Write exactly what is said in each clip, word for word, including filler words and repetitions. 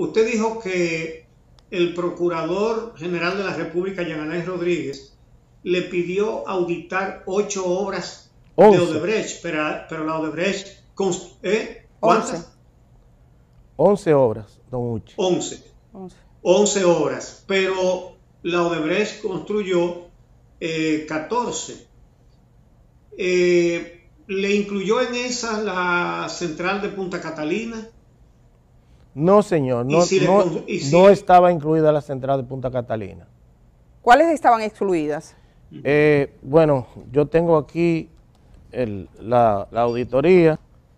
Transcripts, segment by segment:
usted dijo que el Procurador General de la República, Jean Alain Rodríguez, le pidió auditar ocho obras once. De Odebrecht, pero, pero la Odebrecht, ¿eh? ¿Cuántas? once obras, don Uche. once. once obras, pero la Odebrecht construyó eh, catorce. Eh, ¿Le incluyó en esa la central de Punta Catalina? No, señor, no, si no, le, si... no estaba incluida la central de Punta Catalina. ¿Cuáles estaban excluidas? Eh, bueno, yo tengo aquí el, la, la auditoría.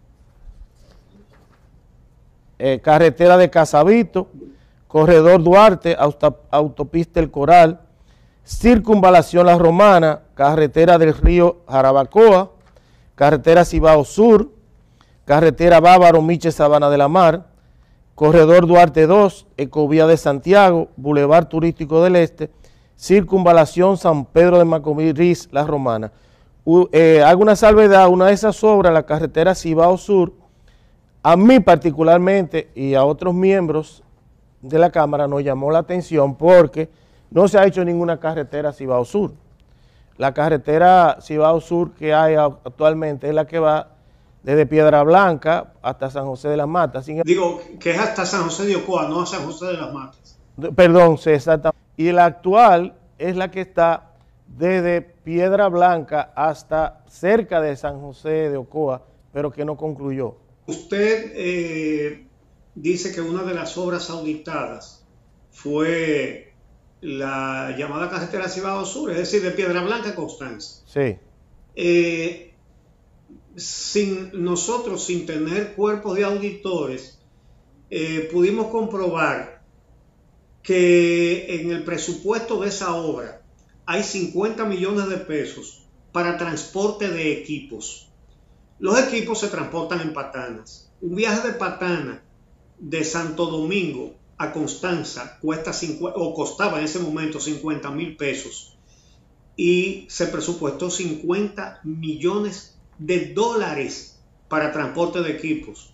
Eh, carretera de Casabito, Corredor Duarte, auto, Autopista El Coral, Circunvalación La Romana, Carretera del Río Jarabacoa, Carretera Cibao Sur, Carretera Bávaro Miche Sabana de la Mar, Corredor Duarte dos, Ecovía de Santiago, Boulevard Turístico del Este, Circunvalación San Pedro de Macorís La Romana. Uh, eh, hago una salvedad, una de esas obras, la Carretera Cibao Sur, a mí particularmente y a otros miembros de la Cámara nos llamó la atención porque no se ha hecho ninguna carretera Cibao Sur. La carretera Cibao Sur que hay actualmente es la que va desde Piedra Blanca hasta San José de las Matas. Sin... Digo, que es hasta San José de Ocoa, no a San José de las Matas. Perdón, sí, exactamente. Y la actual es la que está desde Piedra Blanca hasta cerca de San José de Ocoa, pero que no concluyó. Usted eh, dice que una de las obras auditadas fue la llamada carretera Cibao Sur, es decir, de Piedra Blanca a Constanza. Sí. Eh, sin nosotros, sin tener cuerpos de auditores, eh, pudimos comprobar que en el presupuesto de esa obra hay cincuenta millones de pesos para transporte de equipos. Los equipos se transportan en patanas. Un viaje de patana de Santo Domingo a Constanza cuesta cincuenta, o costaba en ese momento cincuenta mil pesos y se presupuestó cincuenta millones de dólares para transporte de equipos.